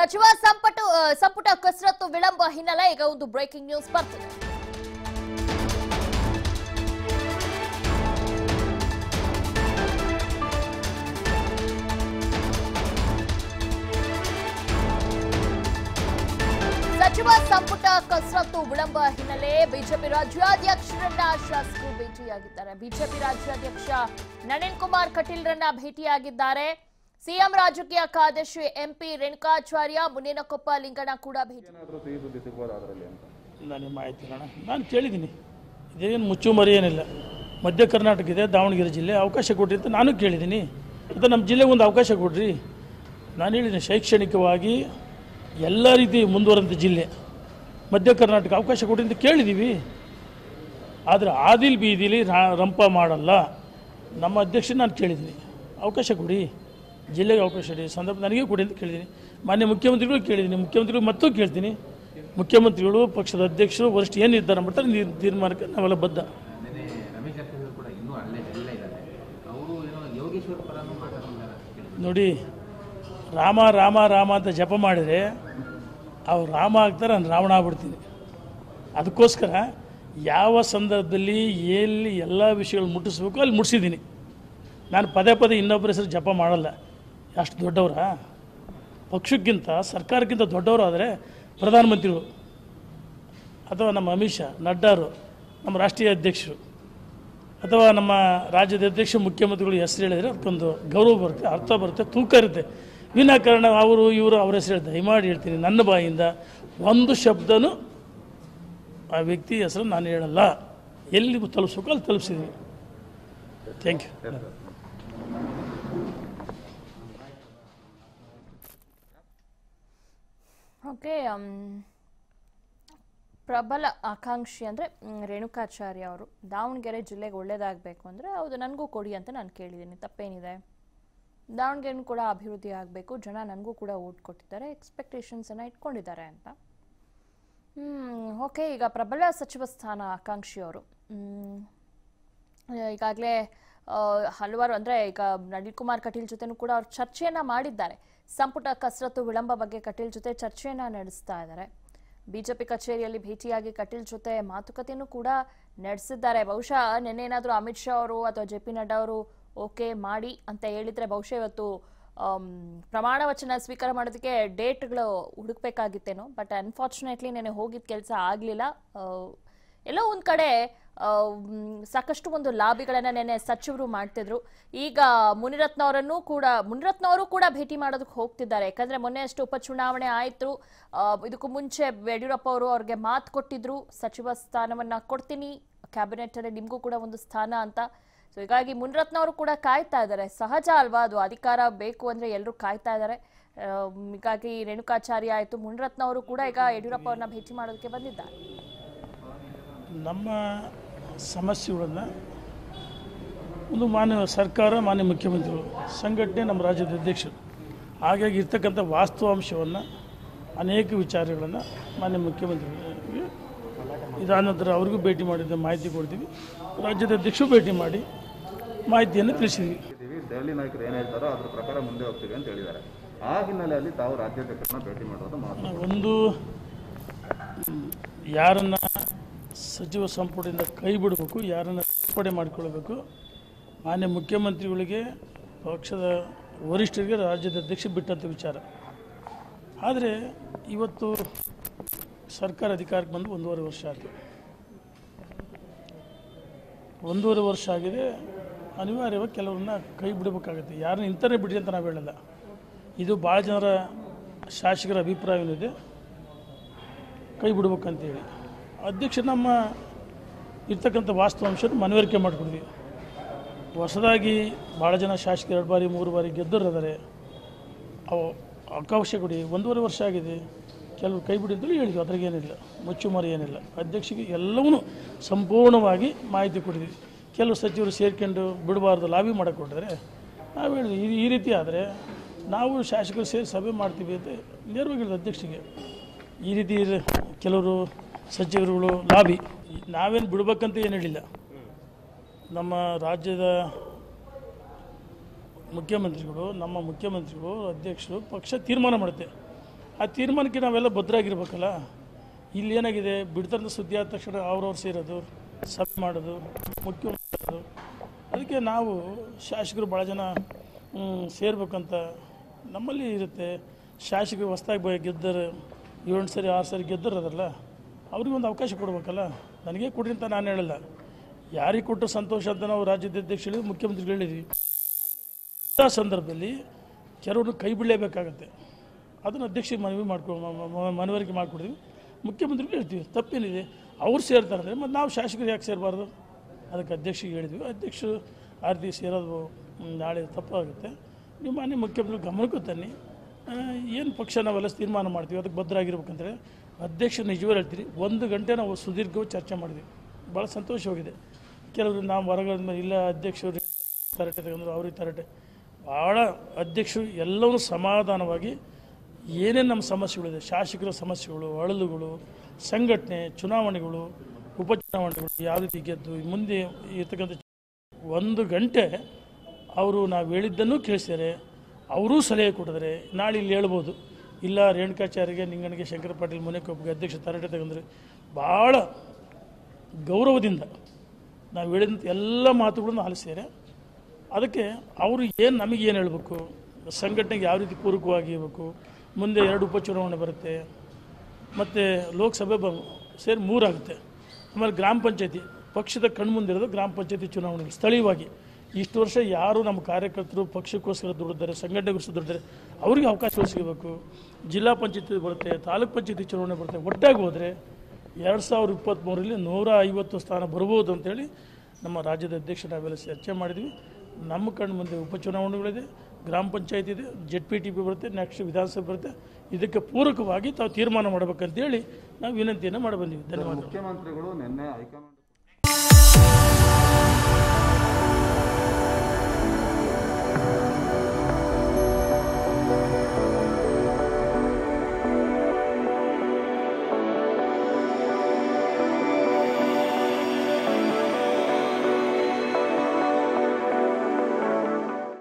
ಸಚಿವ ಸಂಪುಟ ಕಸರತ್ತು ವಿಳಂಬ ಹಿನ್ನೆಲೆ ಈಗ ಒಂದು ಬ್ರೇಕಿಂಗ್ ನ್ಯೂಸ್ ಬರ್ತಿದೆ. ಸಚಿವ ಸಂಪುಟ ಕಸರತ್ತು ವಿಳಂಬ ಹಿನ್ನೆಲೆ ಬಿಜೆಪಿ ರಾಜ್ಯಾಧ್ಯಕ್ಷರನ್ನ ಶಾಸಕರು ಭೇಟಿಯಾಗಿದ್ದಾರೆ. ಬಿಜೆಪಿ ರಾಜ್ಯಾಧ್ಯಕ್ಷ ನಳಿನ್ ಕುಮಾರ್ ಕಟೀಲ್ರನ್ನ ಭೇಟಿಯಾಗಿದ್ದಾರೆ. ಸಿಎಂ ರಾಜಕೀಯ ಕಾರ್ಯದರ್ಶಿ ಎಂಪಿ ರೇಣುಕಾಚಾರ್ಯ, ಮುನೇನಕೊಪ್ಪ ಲಿಂಗಣ್ಣ ಕೂಡ ಭೇಟಿ. ನನಗೆ ಮಾಹಿತಿ ನಾನು ಕೇಳಿದ್ದೀನಿ, ಇದೇನು ಮುಚ್ಚುಮರಿ ಏನಿಲ್ಲ. ಮಧ್ಯ ಕರ್ನಾಟಕ ಇದೆ, ದಾವಣಗೆರೆ ಜಿಲ್ಲೆ ಅವಕಾಶ ಕೊಡ್ರಿ ಅಂತ ನಾನು ಕೇಳಿದ್ದೀನಿ. ಮತ್ತು ನಮ್ಮ ಜಿಲ್ಲೆಗೆ ಒಂದು ಅವಕಾಶ ಕೊಡ್ರಿ. ನಾನು ಹೇಳಿದ್ದೀನಿ, ಶೈಕ್ಷಣಿಕವಾಗಿ ಎಲ್ಲ ರೀತಿ ಮುಂದುವರೆದ ಜಿಲ್ಲೆ ಮಧ್ಯ ಕರ್ನಾಟಕ ಅವಕಾಶ ಕೊಡ್ರಿ ಅಂತ ಕೇಳಿದ್ದೀವಿ. ಆದರೆ ಆದಿಲ್ ಬೀದಿಲಿ ರಂಪ ಮಾಡಲ್ಲ. ನಮ್ಮ ಅಧ್ಯಕ್ಷ ನಾನು ಕೇಳಿದ್ದೀನಿ, ಅವಕಾಶ ಕೊಡಿ, ಜಿಲ್ಲೆಗೆ ಅವಕಾಶ ಕೊಡಿ, ಸಂದರ್ಭ ನನಗೆ ಕೊಡಿ ಅಂತ ಕೇಳಿದ್ದೀನಿ. ಮಾನ್ಯ ಮುಖ್ಯಮಂತ್ರಿಗಳು ಕೇಳಿದ್ದೀನಿ, ಮುಖ್ಯಮಂತ್ರಿಗಳು ಮತ್ತೂ ಕೇಳ್ತೀನಿ. ಮುಖ್ಯಮಂತ್ರಿಗಳು, ಪಕ್ಷದ ಅಧ್ಯಕ್ಷರು, ವರಿಷ್ಠ ಏನು ನಿರ್ಧಾರ ಮಾಡ್ತಾರೆ ತೀರ್ಮಾನಕ್ಕೆ ನಾವೆಲ್ಲ ಬದ್ಧ. ನೋಡಿ, ರಾಮ ರಾಮ ರಾಮ ಅಂತ ಜಪ ಮಾಡಿದರೆ ಅವ್ರು ರಾಮ ಆಗ್ತಾರೆ, ನಾನು ರಾವಣ ಆಗ್ಬಿಡ್ತೀನಿ. ಅದಕ್ಕೋಸ್ಕರ ಯಾವ ಸಂದರ್ಭದಲ್ಲಿ ಎಲ್ಲಿ ಎಲ್ಲ ವಿಷಯಗಳು ಮುಟ್ಟಿಸ್ಬೇಕು ಅಲ್ಲಿ ಮುಟ್ಟಿಸಿದ್ದೀನಿ. ನಾನು ಪದೇ ಪದೇ ಇನ್ನೊಬ್ಬರ ಹೆಸರು ಜಪ ಮಾಡಲ್ಲ. ಅಷ್ಟು ದೊಡ್ಡವರ ಪಕ್ಷಕ್ಕಿಂತ ಸರ್ಕಾರಕ್ಕಿಂತ ದೊಡ್ಡವರಾದರೆ ಪ್ರಧಾನಮಂತ್ರಿಗಳು ಅಥವಾ ನಮ್ಮ ಅಮಿತ್ ಶಾ, ನಡ್ಡಾರು, ನಮ್ಮ ರಾಷ್ಟ್ರೀಯ ಅಧ್ಯಕ್ಷರು ಅಥವಾ ನಮ್ಮ ರಾಜ್ಯದ ಅಧ್ಯಕ್ಷ, ಮುಖ್ಯಮಂತ್ರಿಗಳು ಹೆಸರು ಹೇಳಿದರೆ ಅದಕ್ಕೊಂದು ಗೌರವ ಬರುತ್ತೆ, ಅರ್ಥ ಬರುತ್ತೆ, ತೂಕ ಇರುತ್ತೆ. ವಿನಾಕಾರಣ ಅವರು ಇವರು ಅವ್ರ ಹೆಸರು ದಯಮಾಡಿ ಹೇಳ್ತೀನಿ, ನನ್ನ ಬಾಯಿಂದ ಒಂದು ಶಬ್ದನೂ ಆ ವ್ಯಕ್ತಿ ಹೆಸರು ನಾನು ಹೇಳಲ್ಲ. ಎಲ್ಲಿ ತಲುಪಿಸ್ಬೇಕು ಅಲ್ಲಿ ತಲುಪಿಸಿದ್ದೀನಿ. Thank you. ಓಕೆ, ಪ್ರಬಲ ಆಕಾಂಕ್ಷಿ ಅಂದರೆ ರೇಣುಕಾಚಾರ್ಯ ಅವರು ದಾವಣಗೆರೆ ಜಿಲ್ಲೆಗೆ ಒಳ್ಳೇದಾಗಬೇಕು ಅಂದರೆ ಹೌದು ನನಗೂ ಕೊಡಿ ಅಂತ ನಾನು ಕೇಳಿದ್ದೀನಿ. ತಪ್ಪೇನಿದೆ? ದಾವಣಗೆರೆನೂ ಕೂಡ ಅಭಿವೃದ್ಧಿ ಆಗಬೇಕು, ಜನ ನನಗೂ ಕೂಡ ಓಟ್ ಕೊಟ್ಟಿದ್ದಾರೆ, ಎಕ್ಸ್ಪೆಕ್ಟೇಷನ್ಸನ್ನು ಇಟ್ಕೊಂಡಿದ್ದಾರೆ ಅಂತ. ಓಕೆ, ಈಗ ಪ್ರಬಲ ಸಚಿವ ಸ್ಥಾನ ಆಕಾಂಕ್ಷಿಯವರು ಈಗಾಗಲೇ ಹಲವಾರು ಅಂದರೆ ಈಗ ನಳಿನ್ ಕುಮಾರ್ ಕಟೀಲ್ ಜೊತೆನೂ ಕೂಡ ಅವ್ರು ಚರ್ಚೆಯನ್ನು ಮಾಡಿದ್ದಾರೆ. ಸಂಪುಟ ಕಸರತ್ತು ವಿಳಂಬ ಬಗ್ಗೆ ಕಟೀಲ್ ಜೊತೆ ಚರ್ಚೆಯನ್ನು ನಡೆಸ್ತಾ ಇದ್ದಾರೆ. ಬಿಜೆಪಿ ಕಚೇರಿಯಲ್ಲಿ ಭೇಟಿಯಾಗಿ ಕಟೀಲ್ ಜೊತೆ ಮಾತುಕತೆಯನ್ನು ಕೂಡ ನಡೆಸಿದ್ದಾರೆ. ಬಹುಶಃ ನಿನ್ನೇನಾದರೂ ಅಮಿತ್ ಶಾ ಅವರು ಅಥವಾ ಜೆ ಪಿ ನಡ್ಡಾ ಅವರು ಓಕೆ ಮಾಡಿ ಅಂತ ಹೇಳಿದ್ರೆ ಬಹುಶಃ ಇವತ್ತು ಪ್ರಮಾಣ ವಚನ ಸ್ವೀಕಾರ ಮಾಡೋದಕ್ಕೆ ಡೇಟ್ಗಳು ಹುಡುಕ್ಬೇಕಾಗಿತ್ತೇನೋ. ಬಟ್ ಅನ್ಫಾರ್ಚುನೇಟ್ಲಿ ನೆನೆ ಹೋಗಿದ್ದ ಕೆಲಸ ಆಗಲಿಲ್ಲ. ಎಲ್ಲೋ ಒಂದು ಕಡೆ ಸಾಕಷ್ಟು ಒಂದು ಲಾಬಿಗಳನ್ನು ನೆನೆ ಸಚಿವರು ಮಾಡ್ತಿದ್ರು. ಈಗ ಮುನಿರತ್ನ ಅವರು ಕೂಡ ಭೇಟಿ ಮಾಡೋದಕ್ಕೆ ಹೋಗ್ತಿದ್ದಾರೆ. ಯಾಕಂದ್ರೆ ಮೊನ್ನೆ ಅಷ್ಟು ಉಪಚುನಾವಣೆ ಆಯಿತು. ಇದಕ್ಕೂ ಮುಂಚೆ ಯಡಿಯೂರಪ್ಪ ಅವರು ಅವ್ರಿಗೆ ಮಾತು ಕೊಟ್ಟಿದ್ರು, ಸಚಿವ ಸ್ಥಾನವನ್ನ ಕೊಡ್ತೀನಿ, ಕ್ಯಾಬಿನೆಟ್ ಅಲ್ಲಿ ನಿಮಗೂ ಕೂಡ ಒಂದು ಸ್ಥಾನ ಅಂತ. ಸೊ ಹೀಗಾಗಿ ಮುನಿರತ್ನ ಅವರು ಕೂಡ ಕಾಯ್ತಾ ಇದ್ದಾರೆ. ಸಹಜ ಅಲ್ವಾ, ಅದು ಅಧಿಕಾರ ಬೇಕು ಅಂದ್ರೆ ಎಲ್ಲರೂ ಕಾಯ್ತಾ ಇದ್ದಾರೆ. ಹೀಗಾಗಿ ರೇಣುಕಾಚಾರ್ಯ ಆಯಿತು, ಮುನಿರತ್ನ ಅವರು ಕೂಡ ಈಗ ಯಡಿಯೂರಪ್ಪ ಅವ್ರನ್ನ ಭೇಟಿ ಮಾಡೋದಕ್ಕೆ ಬಂದಿದ್ದಾರೆ. ನಮ್ಮ ಸಮಸ್ಯೆಗಳನ್ನು ಒಂದು ಮಾನ್ಯ ಸರ್ಕಾರ, ಮಾನ್ಯ ಮುಖ್ಯಮಂತ್ರಿಗಳು, ಸಂಘಟನೆ, ನಮ್ಮ ರಾಜ್ಯದ ಅಧ್ಯಕ್ಷರು ಹಾಗಾಗಿ ಇರ್ತಕ್ಕಂಥ ವಾಸ್ತವಾಂಶವನ್ನು ಅನೇಕ ವಿಚಾರಗಳನ್ನು ಮಾನ್ಯ ಮುಖ್ಯಮಂತ್ರಿಗಳಿಗೆ ಇದಾದ ನಂತರ ಅವ್ರಿಗೂ ಭೇಟಿ ಮಾಡಿದ್ದ ಮಾಹಿತಿ ಕೊಡ್ತೀವಿ. ರಾಜ್ಯದ ಅಧ್ಯಕ್ಷರು ಭೇಟಿ ಮಾಡಿ ಮಾಹಿತಿಯನ್ನು ತಿಳಿಸಿದ್ವಿ. ದೆಹಲಿ ನಾಯಕರು ಏನು ಹೇಳ್ತಾರೋ ಅದ್ರ ಪ್ರಕಾರ ಮುಂದೆ ಹೋಗ್ತೀವಿ ಅಂತ ಹೇಳಿದ್ದಾರೆ. ಆ ಹಿನ್ನೆಲೆಯಲ್ಲಿ ತಾವು ರಾಜ್ಯಾಧ್ಯಕ್ಷರನ್ನ ಭೇಟಿ ಮಾಡೋದು ಒಂದು ಯಾರನ್ನು ಸಚಿವ ಸಂಪುಟದಿಂದ ಕೈ ಬಿಡಬೇಕು, ಯಾರನ್ನು ಸೇರ್ಪಡೆ ಮಾಡಿಕೊಳ್ಬೇಕು, ಮಾನ್ಯ ಮುಖ್ಯಮಂತ್ರಿಗಳಿಗೆ, ಪಕ್ಷದ ವರಿಷ್ಠರಿಗೆ ರಾಜ್ಯದ ಅಧ್ಯಕ್ಷ ಬಿಟ್ಟಂಥ ವಿಚಾರ. ಆದರೆ ಇವತ್ತು ಸರ್ಕಾರ ಅಧಿಕಾರಕ್ಕೆ ಬಂದು 1.5 ವರ್ಷ ಆಯಿತು. 1.5 ವರ್ಷ ಆಗಿದೆ. ಅನಿವಾರ್ಯವಾಗಿ ಕೆಲವ್ರನ್ನ ಕೈ ಬಿಡಬೇಕಾಗುತ್ತೆ. ಯಾರನ್ನ ಇಂಥನೇ ಬಿಡಿ ಅಂತ ನಾವು ಹೇಳಲ್ಲ. ಇದು ಭಾಳ ಜನರ ಶಾಸಕರ ಅಭಿಪ್ರಾಯ ಏನಿದೆ, ಕೈ ಬಿಡ್ಬೇಕಂತೇಳಿ ಅಧ್ಯಕ್ಷ ನಮ್ಮ ಇರ್ತಕ್ಕಂಥ ವಾಸ್ತವಾಂಶನ ಮನವರಿಕೆ ಮಾಡಿಕೊಡ್ತೀವಿ. ಹೊಸದಾಗಿ ಭಾಳ ಜನ ಶಾಸಕರು 2 ಬಾರಿ 3 ಬಾರಿ ಗೆದ್ದರಿದ್ದಾರೆ. ಅವು ಅವಕಾಶ ಕೊಡಿ. 1.5 ವರ್ಷ ಆಗಿದೆ, ಕೆಲವರು ಕೈ ಬಿಡಿ ಅಂತಲೂ ಹೇಳಿದ್ವಿ. ಅದ್ರಾಗೇನಿಲ್ಲ, ಮುಚ್ಚುಮರಿ ಏನಿಲ್ಲ. ಅಧ್ಯಕ್ಷಗೆ ಎಲ್ಲವನ್ನೂ ಸಂಪೂರ್ಣವಾಗಿ ಮಾಹಿತಿ ಕೊಟ್ಟಿದ್ವಿ. ಕೆಲವು ಸಚಿವರು ಸೇರ್ಕೊಂಡು ಬಿಡಬಾರ್ದು ಲಾಬಿ ಮಾಡೋಕ್ಕೆ ಕೊಟ್ಟಿದ್ರೆ ನಾವು ಹೇಳಿದ್ವಿ, ಈ ರೀತಿ ಆದರೆ ನಾವು ಶಾಸಕರು ಸೇರಿ ಸಭೆ ಮಾಡ್ತೀವಿ ಅಂತ ನೇರವಾಗಿ ಹೇಳಿದ್ರು ಅಧ್ಯಕ್ಷರಿಗೆ. ಈ ರೀತಿ ಕೆಲವರು ಸಚಿವರುಗಳು ಲಾಬಿ, ನಾವೇನು ಬಿಡ್ಬೇಕಂತ ಏನು ಹೇಳಿಲ್ಲ. ನಮ್ಮ ರಾಜ್ಯದ ಮುಖ್ಯಮಂತ್ರಿಗಳು, ನಮ್ಮ ಮುಖ್ಯಮಂತ್ರಿಗಳು, ಅಧ್ಯಕ್ಷರು, ಪಕ್ಷ ತೀರ್ಮಾನ ಮಾಡುತ್ತೆ. ಆ ತೀರ್ಮಾನಕ್ಕೆ ನಾವೆಲ್ಲ ಭದ್ರಾಗಿರ್ಬೇಕಲ್ಲ. ಇಲ್ಲಿ ಏನಾಗಿದೆ, ಬಿಡ್ತಾರ ಸುದ್ದಿ ಆದ ತಕ್ಷಣ ಅವ್ರವ್ರು ಸೇರೋದು, ಸಭೆ ಮಾಡೋದು, ಮುಖ್ಯಮಂತ್ರಿ ಮಾಡೋದು. ಅದಕ್ಕೆ ನಾವು ಶಾಸಕರು ಭಾಳ ಜನ ಸೇರ್ಬೇಕಂತ ನಮ್ಮಲ್ಲಿ ಇರುತ್ತೆ. ಶಾಸಕರು ಹೊಸ್ದಾಗಿ ಗೆದ್ದರು, 7 ಸರಿ 6 ಸರಿ ಗೆದ್ದರು ಅದಲ್ಲ, ಅವ್ರಿಗೊಂದು ಅವಕಾಶ ಕೊಡ್ಬೇಕಲ್ಲ. ನನಗೆ ಕೊಡ್ರಿ ಅಂತ ನಾನು ಹೇಳಲ್ಲ, ಯಾರಿಗೆ ಕೊಟ್ಟರು ಸಂತೋಷ ಅಂತ ನಾವು ರಾಜ್ಯದ ಅಧ್ಯಕ್ಷರು ಮುಖ್ಯಮಂತ್ರಿಗಳು ಹೇಳಿದ್ವಿ. ಇಂಥ ಸಂದರ್ಭದಲ್ಲಿ ಕೆಲವರು ಕೈ ಬಿಡಲೇಬೇಕಾಗತ್ತೆ. ಅದನ್ನು ಅಧ್ಯಕ್ಷರಿಗೆ ಮನವರಿಕೆ ಮಾಡಿಕೊಡ್ತೀವಿ, ಮುಖ್ಯಮಂತ್ರಿಗಳು ಹೇಳ್ತೀವಿ. ತಪ್ಪೇನಿದೆ, ಅವ್ರು ಸೇರ್ತಾರೆ ಅಂದರೆ ಮತ್ತು ನಾವು ಶಾಸಕರು ಯಾಕೆ ಸೇರಬಾರ್ದು? ಅದಕ್ಕೆ ಅಧ್ಯಕ್ಷರಿಗೆ ಹೇಳಿದ್ವಿ. ಅಧ್ಯಕ್ಷರು ಆರ್ತಿ ಸೇರೋದು ನಾಳೆ ತಪ್ಪಾಗುತ್ತೆ. ನೀವು ಮಾನ್ಯ ಮುಖ್ಯಮಂತ್ರಿ ಗಮನಕ್ಕೂ ತನ್ನಿ. ಏನು ಪಕ್ಷ ನಾವೆಲ್ಲ ತೀರ್ಮಾನ ಮಾಡ್ತೀವಿ ಅದಕ್ಕೆ ಭದ್ರಾಗಿರ್ಬೇಕಂದ್ರೆ ಅಧ್ಯಕ್ಷರು ನಿಜವೇ ಹೇಳ್ತೀರಿ. 1 ಗಂಟೆ ನಾವು ಸುದೀರ್ಘವಾಗಿ ಚರ್ಚೆ ಮಾಡಿದ್ವಿ. ಭಾಳ ಸಂತೋಷವಾಗಿದೆ. ಕೆಲವರು ನಾವು ಹೊರಗಡೆ ಮೇಲೆ ಇಲ್ಲ ಅಧ್ಯಕ್ಷರು ತರಟೆ ತಗೊಂಡ್ರು, ಅವ್ರಿಗೆ ತರಟೆ. ಭಾಳ ಅಧ್ಯಕ್ಷರು ಎಲ್ಲವೂ ಸಮಾಧಾನವಾಗಿ ಏನೇನು ನಮ್ಮ ಸಮಸ್ಯೆಗಳಿದೆ, ಶಾಸಕರ ಸಮಸ್ಯೆಗಳು, ಅಳಲುಗಳು, ಸಂಘಟನೆ, ಚುನಾವಣೆಗಳು, ಉಪಚುನಾವಣೆಗಳು, ಯಾವ ರೀತಿ ಗೆದ್ದು ಮುಂದೆ ಇರ್ತಕ್ಕಂಥ 1 ಗಂಟೆ ಅವರು ನಾವು ಹೇಳಿದ್ದನ್ನು ಕೇಳಿಸ್ತಾರೆ. ಅವರೂ ಸಲಹೆ ಕೊಟ್ಟಿದ್ದಾರೆ. ನಾಳೆ ಇಲ್ಲಿ ಹೇಳ್ಬೋದು, ಇಲ್ಲ ರೇಣುಕಾಚಾರ್ಯಗೆ, ನಿಂಗಣಿಗೆ, ಶಂಕರ ಪಾಟೀಲ್ ಮುನೇಕೊಪ್ಪಿಗೆ ಅಧ್ಯಕ್ಷ ತರಟೆ ತಗೊಂಡ್ರೆ ಭಾಳ ಗೌರವದಿಂದ ನಾವು ಹೇಳಿದಂಥ ಎಲ್ಲ ಮಾತುಗಳನ್ನು ಆಲಿಸ್ತಾರೆ. ಅದಕ್ಕೆ ಅವರು ಏನು ನಮಗೇನು ಹೇಳಬೇಕು, ಸಂಘಟನೆಗೆ ಯಾವ ರೀತಿ ಪೂರಕವಾಗಿ ಇರಬೇಕು, ಮುಂದೆ 2 ಉಪಚುನಾವಣೆ ಬರುತ್ತೆ, ಮತ್ತು ಲೋಕಸಭೆ ಸೇರಿ 3 ಆಗುತ್ತೆ. ಆಮೇಲೆ ಗ್ರಾಮ ಪಂಚಾಯತಿ ಪಕ್ಷದ ಕಣ್ಮುಂದಿರೋದು ಗ್ರಾಮ ಪಂಚಾಯತಿ ಚುನಾವಣೆಗಳು ಸ್ಥಳೀಯವಾಗಿ. ಇಷ್ಟು ವರ್ಷ ಯಾರು ನಮ್ಮ ಕಾರ್ಯಕರ್ತರು ಪಕ್ಷಕ್ಕೋಸ್ಕರ ದುಡಿದ್ದಾರೆ, ಸಂಘಟನೆಗೋಸ್ಕರ ದುಡಿದ್ದಾರೆ, ಅವರಿಗೆ ಅವಕಾಶ ಸಿಗಬೇಕು. ಜಿಲ್ಲಾ ಪಂಚಾಯತಿ ಬರುತ್ತೆ, ತಾಲೂಕು ಪಂಚಾಯತಿ ಚುನಾವಣೆ ಬರುತ್ತೆ. ಒಟ್ಟಾಗಿ ಹೋದರೆ 2023ರಲ್ಲಿ 150 ಸ್ಥಾನ ಬರ್ಬೋದು ಅಂತೇಳಿ ನಮ್ಮ ರಾಜ್ಯದ ಅಧ್ಯಕ್ಷ ನಾವೆಲ್ಲ ಚರ್ಚೆ ಮಾಡಿದ್ವಿ. ನಮ್ಮ ಕಣ್ಣು ಮುಂದೆ ಉಪಚುನಾವಣೆಗಳಿದೆ, ಗ್ರಾಮ ಪಂಚಾಯತ್ ಇದೆ, ZPTP ಬರುತ್ತೆ, ನೆಕ್ಸ್ಟ್ ವಿಧಾನಸಭೆ ಬರುತ್ತೆ. ಇದಕ್ಕೆ ಪೂರಕವಾಗಿ ತಾವು ತೀರ್ಮಾನ ಮಾಡಬೇಕಂತೇಳಿ ನಾವು ವಿನಂತಿಯನ್ನು ಮಾಡಿ ಬಂದಿವಿ. ಧನ್ಯವಾದ. ಮುಖ್ಯಮಂತ್ರಿಗಳು ನಿನ್ನೆ ಹೈಕಮಾಂಡ್